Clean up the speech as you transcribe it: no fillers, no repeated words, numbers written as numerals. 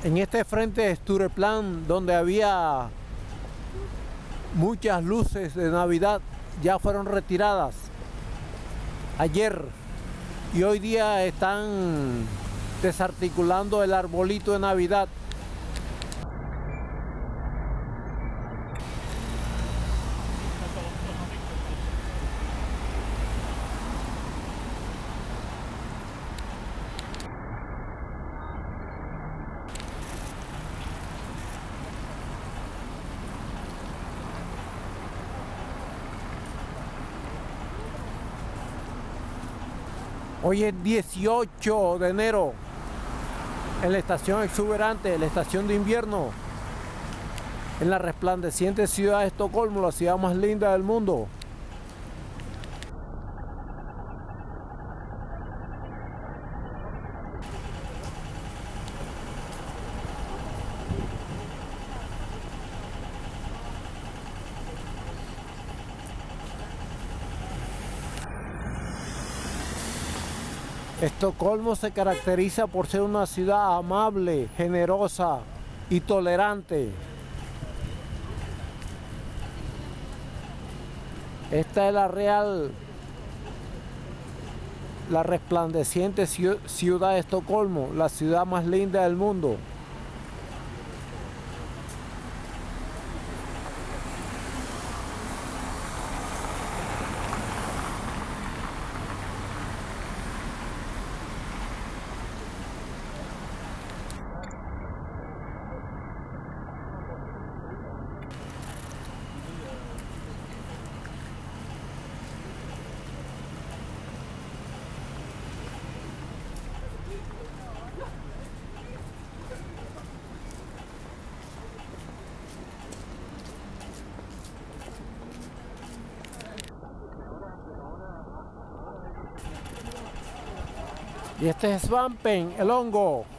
En este frente de Stureplan, donde había muchas luces de Navidad, ya fueron retiradas ayer y hoy día están desarticulando el arbolito de Navidad. Hoy es 18 de enero en la estación exuberante, la estación de invierno, en la resplandeciente ciudad de Estocolmo, la ciudad más linda del mundo. Estocolmo se caracteriza por ser una ciudad amable, generosa y tolerante. Esta es la resplandeciente ciudad de Estocolmo, la ciudad más linda del mundo. Y este es Svampen, el hongo.